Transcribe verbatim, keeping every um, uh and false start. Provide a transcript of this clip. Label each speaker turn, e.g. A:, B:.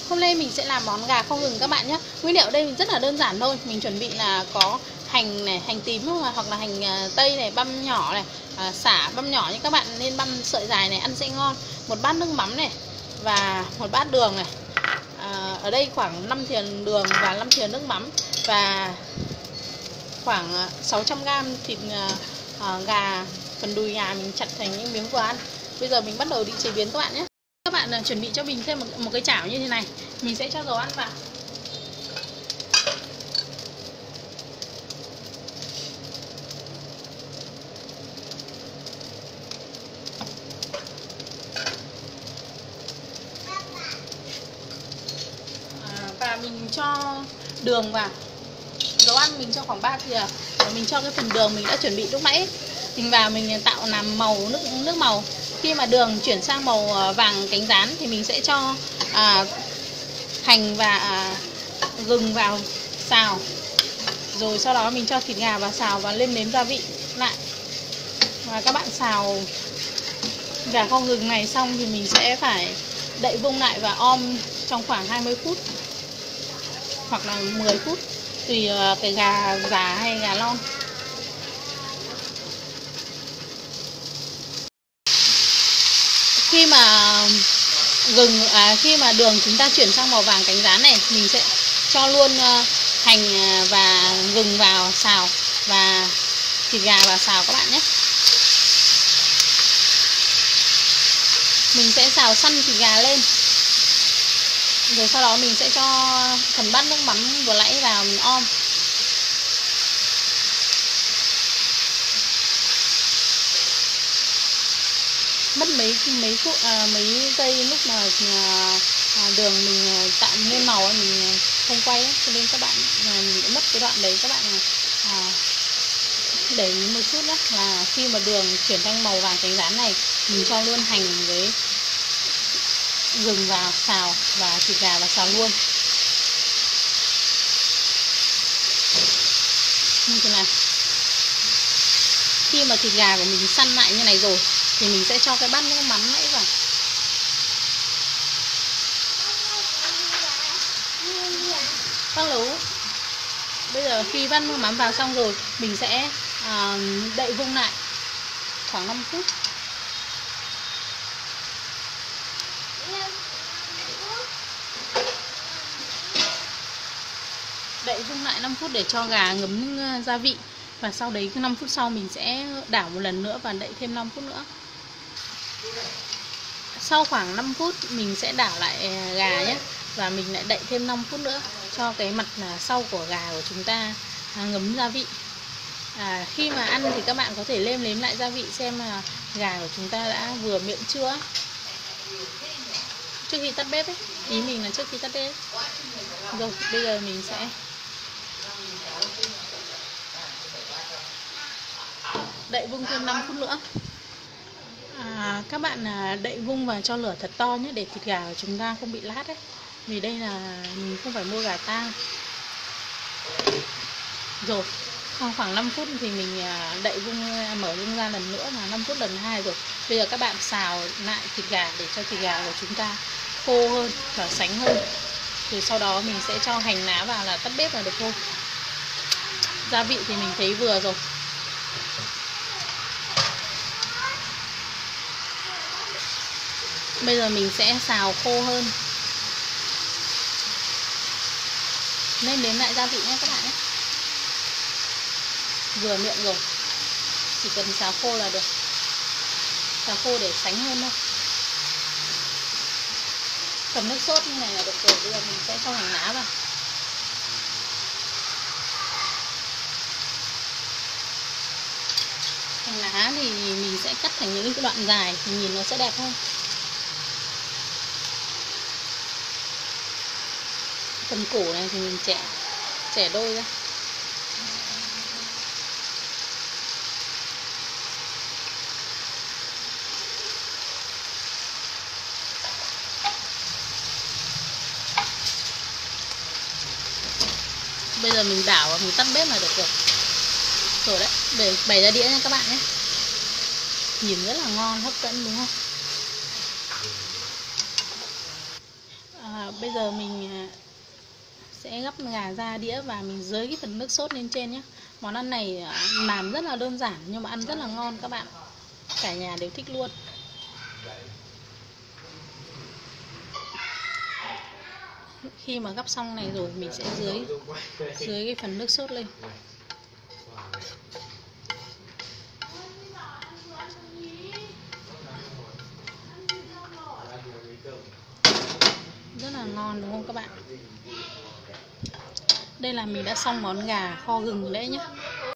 A: Hôm nay mình sẽ làm món gà kho gừng các bạn nhé. Nguyên liệu ở đây rất là đơn giản thôi. Mình chuẩn bị là có hành này, hành tím hoặc là hành tây này, băm nhỏ này, à, sả băm nhỏ, nhưng các bạn nên băm sợi dài này ăn sẽ ngon. Một bát nước mắm này và một bát đường này. À, ở đây khoảng năm thìa đường và năm thìa nước mắm và khoảng sáu trăm gam thịt à, gà, phần đùi gà mình chặt thành những miếng vừa ăn. Bây giờ mình bắt đầu đi chế biến các bạn nhé. Các bạn uh, chuẩn bị cho mình thêm một, một cái chảo như thế này. Mình sẽ cho dầu ăn vào. À, và mình cho đường vào. Dầu ăn mình cho khoảng ba thìa. Và mình cho cái phần đường mình đã chuẩn bị lúc nãy. Mình vào mình tạo làm màu nước nước màu. Khi mà đường chuyển sang màu vàng cánh gián thì mình sẽ cho à, hành và à, gừng vào xào. Rồi sau đó mình cho thịt gà vào xào và nêm nếm gia vị lại. Và các bạn xào gà kho gừng này xong thì mình sẽ phải đậy vung lại và om trong khoảng hai mươi phút hoặc là mười phút, tùy cái gà già hay gà non. Khi mà gừng à, khi mà đường chúng ta chuyển sang màu vàng cánh gián này, mình sẽ cho luôn uh, hành và gừng vào xào và thịt gà vào xào các bạn nhé. Mình sẽ xào săn thịt gà lên. Rồi sau đó mình sẽ cho phần bát nước mắm vừa nãy vào mình om. Mất mấy mấy phút à, mấy giây lúc mà à, đường mình tạo nên màu mình không quay ấy, cho nên các bạn à, mình mất cái đoạn đấy. Các bạn à, để ý một chút nhé, là khi mà đường chuyển sang màu vàng cánh gián này, mình cho luôn hành với gừng vào xào và thịt gà vào xào luôn như thế này. Khi mà thịt gà của mình săn lại như này rồi thì mình sẽ cho cái bát nước mắm nãy vào. Vâng Lú. Bây giờ khi bát nước mắm vào xong rồi, mình sẽ à, đậy vung lại khoảng năm phút. Đậy vung lại năm phút để cho gà ngấm gia vị. Và sau đấy năm phút sau mình sẽ đảo một lần nữa và đậy thêm năm phút nữa. Sau khoảng năm phút mình sẽ đảo lại gà nhé. Và mình lại đậy thêm năm phút nữa cho cái mặt sau của gà của chúng ta ngấm gia vị. À, khi mà ăn thì các bạn có thể nêm nếm lại gia vị xem là gà của chúng ta đã vừa miệng chưa. Trước khi tắt bếp ấy. Ý mình là trước khi tắt bếp. Rồi bây giờ mình sẽ đậy vung thêm năm phút nữa. À, các bạn đậy vung và cho lửa thật to nhé, để thịt gà của chúng ta không bị lát ấy. Vì đây là mình không phải mua gà tang. Rồi khoảng khoảng năm phút thì mình đậy vung, mở vung ra lần nữa là năm phút lần hai rồi. Bây giờ các bạn xào lại thịt gà để cho thịt gà của chúng ta khô hơn và sánh hơn. Rồi sau đó mình sẽ cho hành lá vào là tắt bếp là được thôi. Gia vị thì mình thấy vừa rồi. Bây giờ mình sẽ xào khô hơn. Nên nếm lại gia vị nhé các bạn nhé. Vừa miệng rồi. Chỉ cần xào khô là được. Xào khô để sánh hơn thôi. Cầm nước sốt như này là được rồi. Bây giờ mình sẽ cho hành lá vào. Hành lá thì mình sẽ cắt thành những cái đoạn dài thì nhìn nó sẽ đẹp hơn. Phần củ này thì mình chẻ chẻ đôi ra. Bây giờ mình đảo và mình tắt bếp là được rồi. Rồi đấy, để bày ra đĩa nha các bạn nhé. Nhìn rất là ngon, hấp dẫn đúng không? À, Bây giờ mình sẽ gắp gà ra đĩa và mình rưới cái phần nước sốt lên trên nhé. Món ăn này làm rất là đơn giản nhưng mà ăn rất là ngon các bạn. Cả nhà đều thích luôn. Khi mà gắp xong này rồi mình sẽ rưới rưới cái phần nước sốt lên. Rất là ngon đúng không các bạn? Đây là mình đã xong món gà kho gừng đấy nhé.